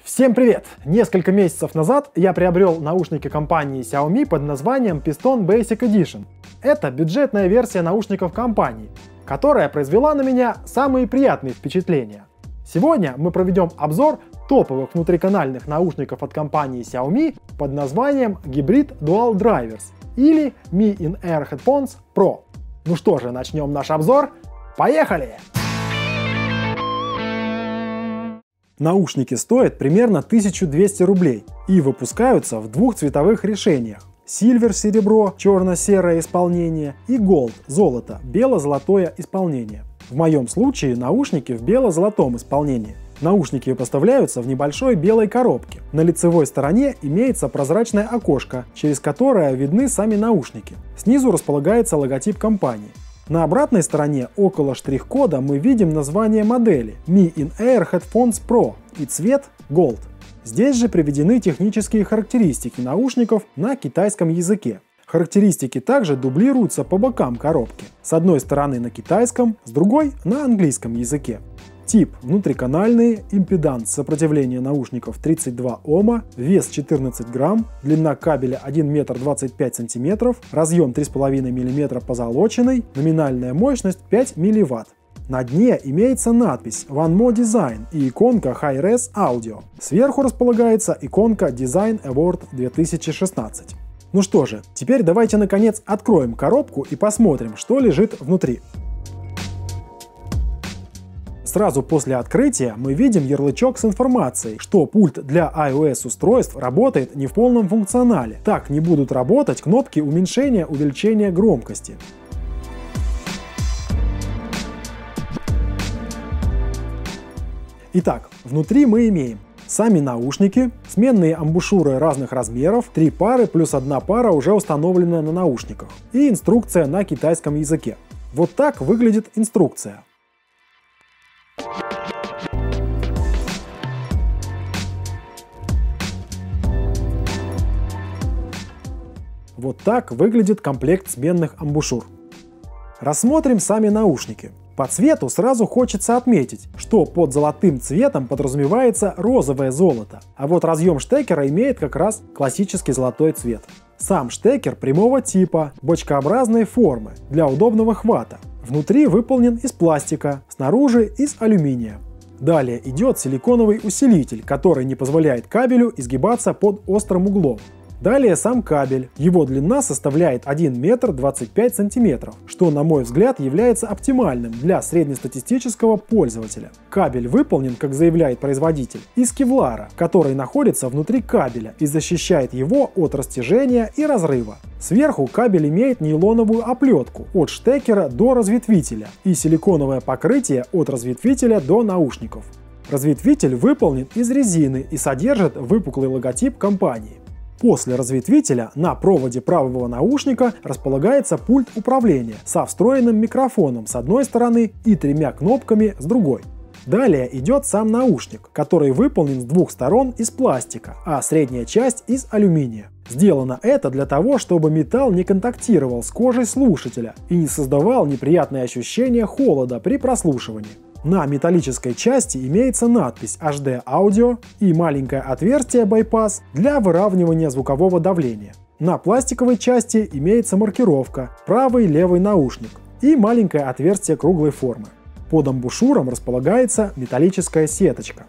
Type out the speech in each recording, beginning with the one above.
Всем привет! Несколько месяцев назад я приобрел наушники компании Xiaomi под названием Piston Basic Edition. Это бюджетная версия наушников компании, которая произвела на меня самые приятные впечатления. Сегодня мы проведем обзор топовых внутриканальных наушников от компании Xiaomi под названием Hybrid Dual Drivers или Mi In-Ear Headphones Pro. Ну что же, начнем наш обзор. Поехали! Наушники стоят примерно 1200 рублей и выпускаются в двух цветовых решениях: Silver серебро, черно-серое исполнение, и Gold золото, бело-золотое исполнение. В моем случае наушники в бело-золотом исполнении. Наушники поставляются в небольшой белой коробке. На лицевой стороне имеется прозрачное окошко, через которое видны сами наушники. Снизу располагается логотип компании. На обратной стороне около штрих-кода мы видим название модели Mi In-Ear Headphones Pro и цвет Gold. Здесь же приведены технические характеристики наушников на китайском языке. Характеристики также дублируются по бокам коробки. С одной стороны на китайском, с другой на английском языке. Тип внутриканальные, импеданс сопротивления наушников 32 Ома, вес 14 грамм, длина кабеля 1 метр 25 сантиметров, разъем 3,5 мм позолоченный, номинальная мощность 5 мВт. На дне имеется надпись One More Design и иконка Hi-Res Audio. Сверху располагается иконка Design Award 2016. Ну что же, теперь давайте наконец откроем коробку и посмотрим, что лежит внутри. Сразу после открытия мы видим ярлычок с информацией, что пульт для iOS устройств работает не в полном функционале. Так не будут работать кнопки уменьшения-увеличения громкости. Итак, внутри мы имеем сами наушники, сменные амбушюры разных размеров, 3 пары плюс 1 пара уже установленная на наушниках, и инструкция на китайском языке. Вот так выглядит инструкция. Вот так выглядит комплект сменных амбушюр. Рассмотрим сами наушники. По цвету сразу хочется отметить, что под золотым цветом подразумевается розовое золото, а вот разъем штекера имеет как раз классический золотой цвет. Сам штекер прямого типа, бочкообразной формы, для удобного хвата. Внутри выполнен из пластика, снаружи из алюминия. Далее идет силиконовый усилитель, который не позволяет кабелю изгибаться под острым углом. Далее сам кабель. Его длина составляет 1 метр 25 сантиметров, что, на мой взгляд, является оптимальным для среднестатистического пользователя. Кабель выполнен, как заявляет производитель, из кевлара, который находится внутри кабеля и защищает его от растяжения и разрыва. Сверху кабель имеет нейлоновую оплетку от штекера до разветвителя и силиконовое покрытие от разветвителя до наушников. Разветвитель выполнен из резины и содержит выпуклый логотип компании. После разветвителя на проводе правого наушника располагается пульт управления со встроенным микрофоном с одной стороны и 3 кнопками с другой. Далее идет сам наушник, который выполнен с двух сторон из пластика, а средняя часть из алюминия. Сделано это для того, чтобы металл не контактировал с кожей слушателя и не создавал неприятные ощущения холода при прослушивании. На металлической части имеется надпись HD Audio и маленькое отверстие bypass для выравнивания звукового давления. На пластиковой части имеется маркировка правый и левый наушник и маленькое отверстие круглой формы. Под амбушюром располагается металлическая сеточка.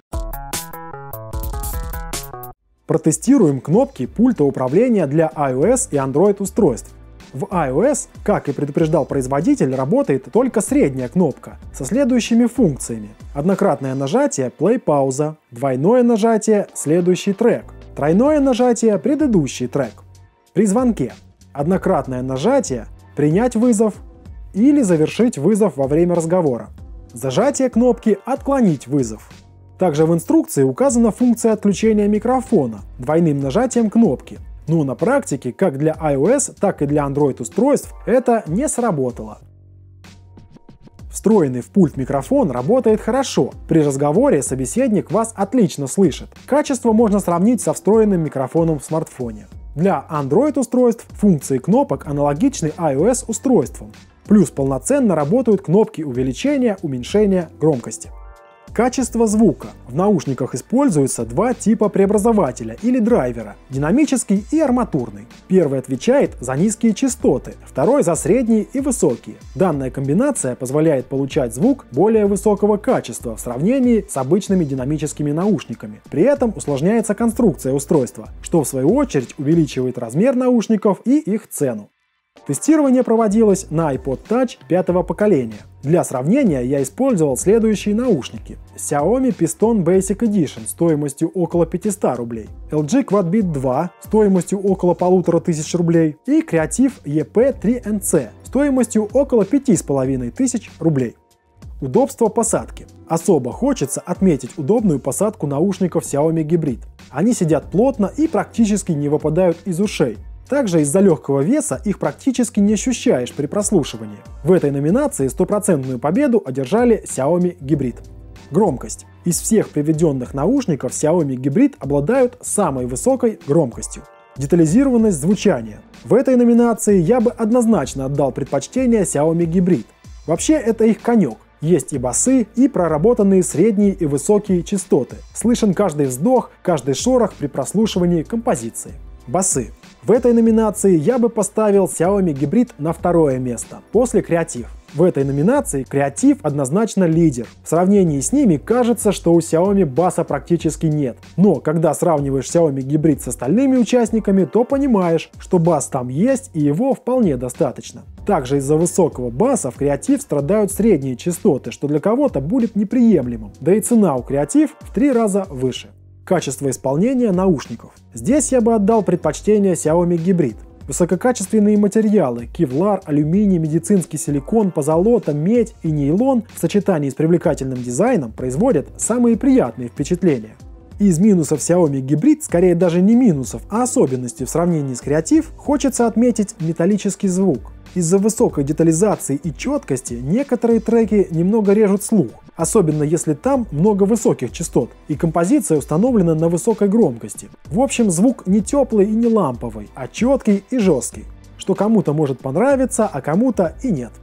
Протестируем кнопки пульта управления для iOS и Android устройств. В iOS, как и предупреждал производитель, работает только средняя кнопка со следующими функциями: однократное нажатие play-пауза, двойное нажатие следующий трек, тройное нажатие предыдущий трек. При звонке однократное нажатие принять вызов или завершить вызов во время разговора. Зажатие кнопки отклонить вызов. Также в инструкции указана функция отключения микрофона двойным нажатием кнопки. Но на практике, как для iOS, так и для Android устройств, это не сработало. Встроенный в пульт микрофон работает хорошо. При разговоре собеседник вас отлично слышит. Качество можно сравнить со встроенным микрофоном в смартфоне. Для Android устройств функции кнопок аналогичны iOS устройствам. Плюс полноценно работают кнопки увеличения, уменьшения громкости. Качество звука. В наушниках используются два типа преобразователя или драйвера – динамический и арматурный. Первый отвечает за низкие частоты, второй за средние и высокие. Данная комбинация позволяет получать звук более высокого качества в сравнении с обычными динамическими наушниками. При этом усложняется конструкция устройства, что в свою очередь увеличивает размер наушников и их цену. Тестирование проводилось на iPod Touch 5-го поколения. Для сравнения я использовал следующие наушники. Xiaomi Piston Basic Edition стоимостью около 500 рублей, LG QuadBeat 2 стоимостью около 1500 рублей и Creative EP3NC стоимостью около 5500 рублей. Удобство посадки. Особо хочется отметить удобную посадку наушников Xiaomi Hybrid. Они сидят плотно и практически не выпадают из ушей. Также из-за легкого веса их практически не ощущаешь при прослушивании. В этой номинации стопроцентную победу одержали Xiaomi Hybrid. Громкость. Из всех приведенных наушников Xiaomi Hybrid обладают самой высокой громкостью. Детализированность звучания. В этой номинации я бы однозначно отдал предпочтение Xiaomi Hybrid. Вообще это их конек. Есть и басы, и проработанные средние и высокие частоты. Слышен каждый вздох, каждый шорох при прослушивании композиции. Басы. В этой номинации я бы поставил Xiaomi Hybrid на второе место, после Creative. В этой номинации Creative однозначно лидер. В сравнении с ними кажется, что у Xiaomi баса практически нет. Но когда сравниваешь Xiaomi Hybrid с остальными участниками, то понимаешь, что бас там есть и его вполне достаточно. Также из-за высокого баса в Creative страдают средние частоты, что для кого-то будет неприемлемым. Да и цена у Creative в 3 раза выше. Качество исполнения наушников. Здесь я бы отдал предпочтение Xiaomi Hybrid. Высококачественные материалы – кевлар, алюминий, медицинский силикон, позолота, медь и нейлон в сочетании с привлекательным дизайном производят самые приятные впечатления. Из минусов Xiaomi Hybrid, скорее даже не минусов, а особенностей в сравнении с Creative, хочется отметить металлический звук. Из-за высокой детализации и четкости некоторые треки немного режут слух, особенно если там много высоких частот и композиция установлена на высокой громкости. В общем, звук не теплый и не ламповый, а четкий и жесткий, что кому-то может понравиться, а кому-то и нет.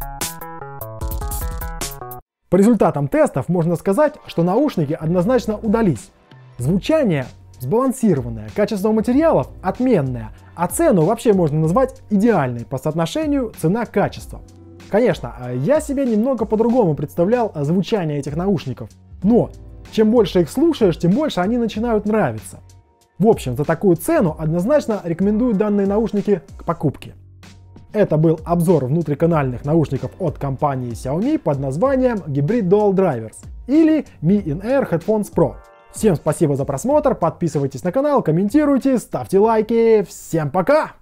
По результатам тестов можно сказать, что наушники однозначно удались. Звучание сбалансированное, качество материалов отменное, а цену вообще можно назвать идеальной по соотношению цена-качество. Конечно, я себе немного по-другому представлял звучание этих наушников, но чем больше их слушаешь, тем больше они начинают нравиться. В общем, за такую цену однозначно рекомендую данные наушники к покупке. Это был обзор внутриканальных наушников от компании Xiaomi под названием Hybrid Dual Drivers или Mi In-Ear Headphones Pro. Всем спасибо за просмотр, подписывайтесь на канал, комментируйте, ставьте лайки, всем пока!